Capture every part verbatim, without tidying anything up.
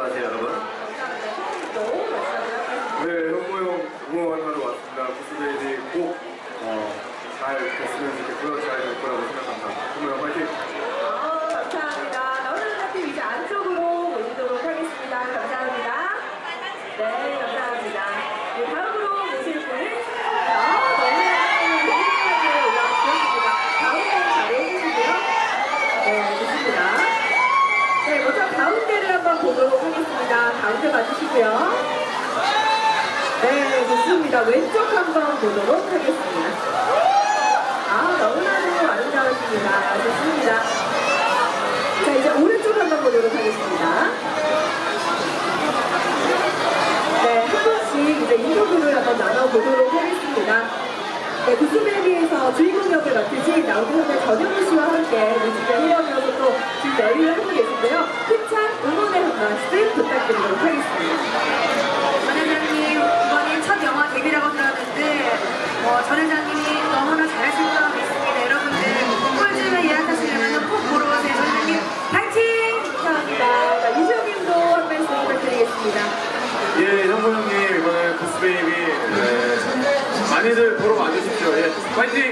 하세요, 여러분. 네, 현모형 응원하러 왔습니다. 구스베이비 꼭 어, 잘 됐으면 좋겠고요. 잘 될 거라고 생각합니다. 현모형 화이팅! 아, 감사합니다. 너는 팀 이제 안쪽으로 모시도록 하겠습니다. 감사합니다. 네, 감사합니다. 네, 다음으로 모실 분은 아, 너무 훌륭하게 올라왔습니다. 가운데 자리해 주시고요. 네, 좋습니다. 네, 먼저 가운데를 한번 보도록 하겠습니다. 가운데 봐주시고요. 네, 좋습니다. 왼쪽 한번 보도록 하겠습니다. 아, 너무나도 아름다우십니다. 좋습니다. 자, 이제 오른쪽 한번 보도록 하겠습니다. 네, 한 번씩 이제 인터뷰를 한번 나눠보도록 하겠습니다. 네, 구스베이비에서 주인공 역을 맡으신 나우드현의 전현무 씨와 함께 뮤직을 해보면서 또 지금 내리를 하고 계신데요. 힘찬 응원의 한 말씀 부탁드리도록 하겠습니다. 전 회장님, 이번이 첫 영화 데뷔라고 들었는데 어, 전 회장님이 너무나 잘하실 거라고 믿습니다. 여러분들 꿀집에 예약하시려면 꼭 보러 오세요. 전 회장님 파이팅! 감사합니다. 자, 유시영님도 한 말씀 부탁드리겠습니다. 예, 현모형님 이번에 구스베이비 네, 많이들 보러 와주십시오. 예, 화이팅!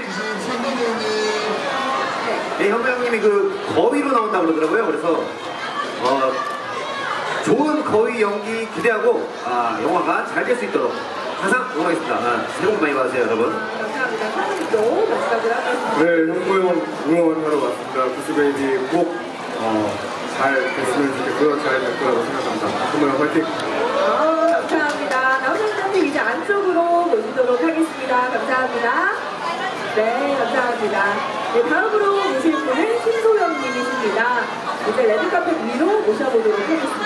네, 현모형님이 그 거위로 나온다고 그러더라고요. 그래서 어, 좋은 거위 연기 기대하고 아, 영화가 잘 될 수 있도록 항상 응원하겠습니다. 아, 새해 복 많이 받으세요, 여러분. 감사합니다. 사장님도 마지막으로 한 말씀. 네, 현모형 응원하러 왔습니다. 구스베이비 꼭 어, 잘 됐으면 좋겠고요. 잘 될 거라고 생각합니다. 현모형 화이팅! 아, 감사합니다. 나오는 이제 안쪽으로 모시도록 하겠습니다. 감사합니다. 네, 감사합니다. 네, 다음으로 모실 분은 신소영 님이십니다. 이제 레드카펫 위로 모셔보도록 하겠습니다.